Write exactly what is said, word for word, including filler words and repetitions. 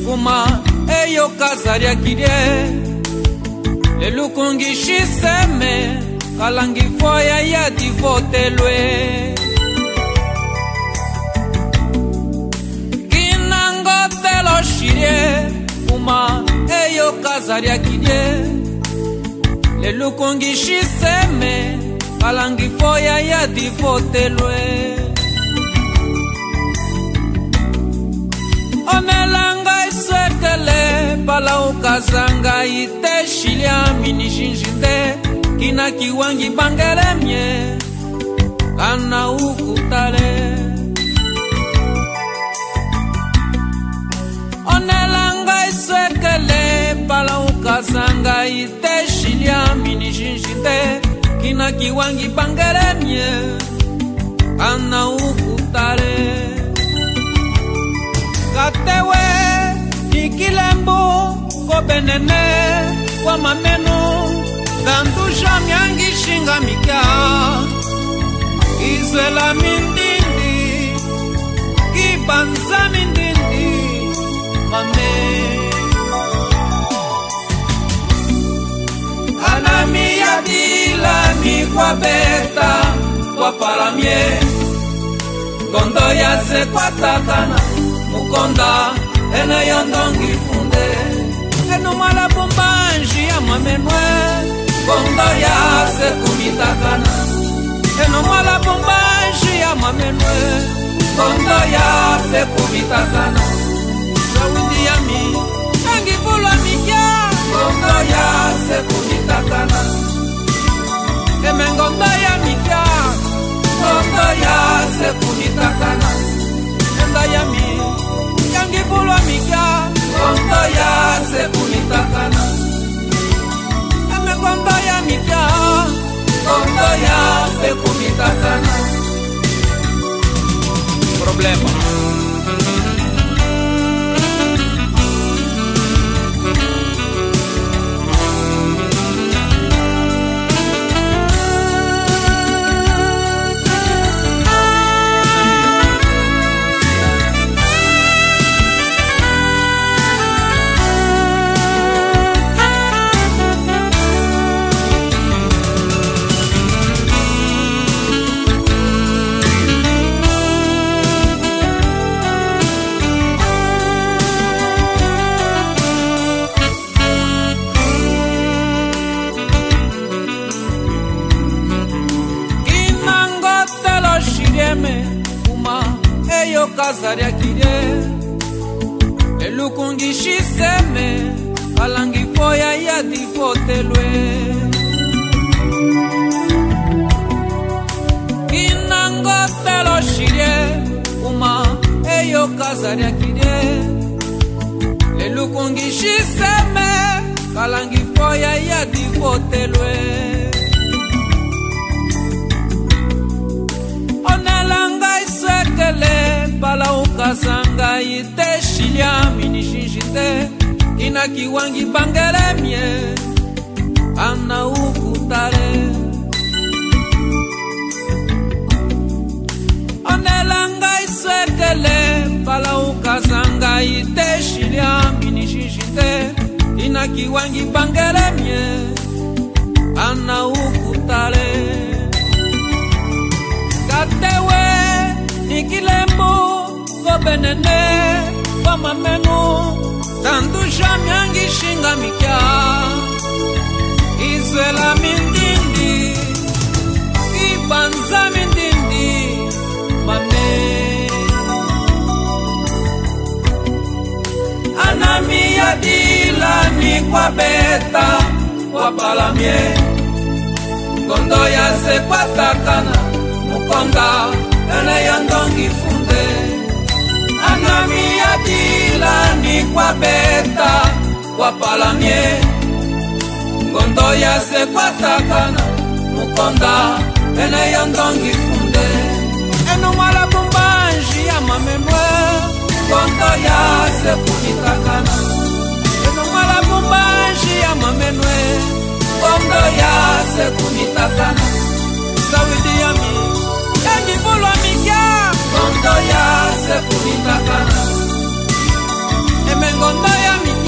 Uma eyo kazaria kirie Lelukungi shiseme Kalangi foya ya divotelwe Kinango telo shirie Uma eyo kazaria kirie Lelukungi shiseme Kalangi foya ya divotelwe Onelanga isekele Pala ukazanga ite shilia mini shinjinde Kina kiwangi bangele mye Kana ukutale Onelanga isekele Pala ukazanga ite shilia mini shinjinde Kina kiwangi bangele mye Kana ukutale Katewe ikilembo Kobenene Kwa mamenu Dandusha miangi shinga mika Izwela mindindi Kibanza mindindi Mame Anami ya dila ni kwa beta Kwa palamie Kondo ya se kwa takana Mukonda ena yondongi funde Eno mala bombanji ya mamenwe Kondo ya se kumitakana Eno mala bombanji ya mamenwe Kondo ya se kumitakana Zawindi ya mi Tangi pula mikia Kondo ya se kumitakana Emengondo ya mikia Kondo ya se kumitakana Enda ya mi Yangi pulwa mika Kondo ya se kunitakana Eme kondo ya mika Kondo ya se kunitakana Problema Kazaria kirie Elukungi shiseme Kalangi foya ya divotelwe Kinango telo shirie Uma eyo kazaria kirie Elukungi shiseme Kalangi foya ya divotelwe Onelanga isekele Pala ukazanga ite shilia mini shinjite Kina kiwangi bangele mye Ana ukutare Onelanga isekele Pala ukazanga ite shilia mini shinjite Kina kiwangi bangele mye Ana ukutare Katewe Nikilembo Kobenene Kwa mamenu Tandusha miangi shinga mikia Izwela mindindi Kibanza mindindi Mame Anami ya dila ni kwa beta Kwa palamie Kondo ya se kwa takana Mukonda ene yondongi funde Anami ya dila ni kwa beta Kwa palamie Kondo ya se kwa takana Mukonda ene yondongi funde Eno mala bombanji ya mamemwe Kondo ya se kumitakana Eno mala bombanji ya mamenwe Kondo ya se kumitakana Zawidi ya mi Yangi pulwa mikia Kondo ya se kumitakana Emen ngondo ya